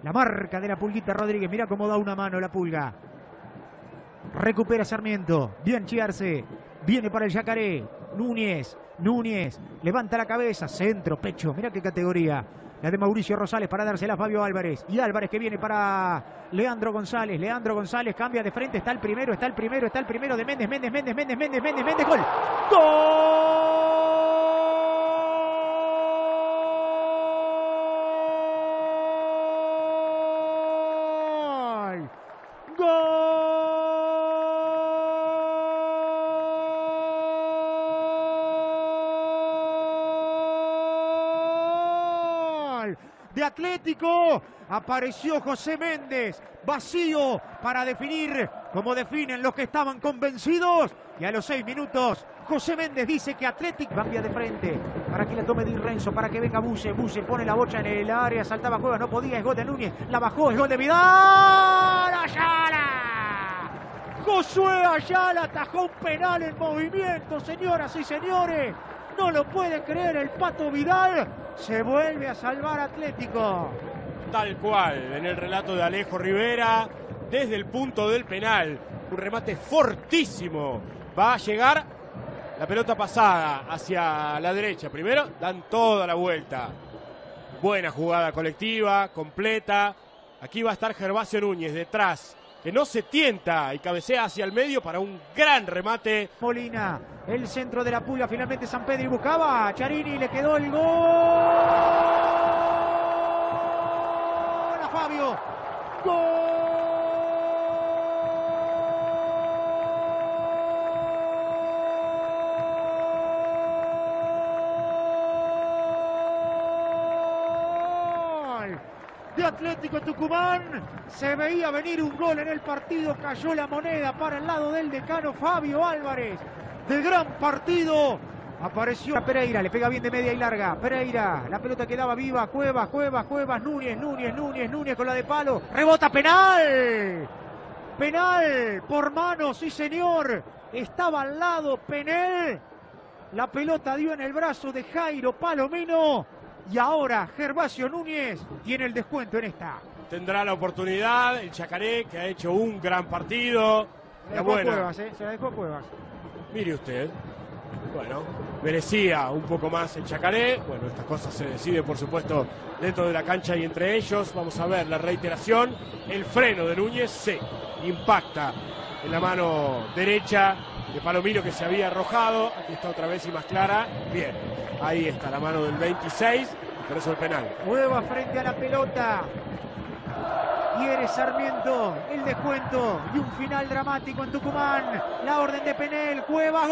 La marca de la Pulguita Rodríguez. Mirá cómo da una mano la Pulga. Recupera Sarmiento. Bien Chiarce. Viene para el Yacaré. Núñez. Levanta la cabeza. Centro, pecho. Mirá qué categoría. La de Mauricio Rosales para dársela a Fabio Álvarez. Y Álvarez que viene para Leandro González. Leandro González cambia de frente. Está el primero de Méndez. Gol. ¡Gol! De Atlético, apareció José Méndez, vacío para definir como definen los que estaban convencidos, y a los 6 minutos José Méndez dice que Atlético cambia de frente para que la tome Di Renzo, para que venga Buse pone la bocha en el área, saltaba Cuevas, no podía, es gol de Núñez, la bajó, es gol de Vidal. Ayala, Josué Ayala atajó un penal en movimiento, señoras y señores. No lo puede creer el Pato Vidal. Se vuelve a salvar Atlético. Tal cual, en el relato de Alejo Rivera, desde el punto del penal. Un remate fortísimo. Va a llegar la pelota pasada hacia la derecha. Primero dan toda la vuelta. Buena jugada colectiva, completa. Aquí va a estar Gervasio Núñez detrás, que no se tienta y cabecea hacia el medio para un gran remate. Molina, el centro de la Pulga, finalmente San Pedro y buscaba a Charini, le quedó el gol a Fabio. ¡Gol! De Atlético Tucumán, se veía venir un gol en el partido, cayó la moneda para el lado del decano Fabio Álvarez, de gran partido, apareció Pereira, le pega bien de media y larga, Pereira, la pelota quedaba viva, Cuevas, Núñez con la de palo, rebota, penal por mano, sí señor, estaba al lado Penel, la pelota dio en el brazo de Jairo Palomino. Y ahora Gervasio Núñez tiene el descuento en esta. Tendrá la oportunidad el Yacaré, que ha hecho un gran partido. Se la dejó a Cuevas. Mire usted. Bueno, merecía un poco más el Yacaré. Bueno, estas cosas se deciden, por supuesto, dentro de la cancha y entre ellos. Vamos a ver la reiteración. El freno de Núñez se impacta en la mano derecha de Palomino, que se había arrojado. Aquí está otra vez y más clara. Bien. Ahí está la mano del 26, por eso el penal. Cuevas frente a la pelota. Quiere Sarmiento el descuento y un final dramático en Tucumán. La orden de Penel. Cuevas,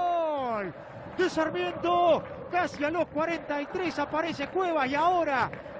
gol de Sarmiento. Casi a los 43 aparece Cuevas y ahora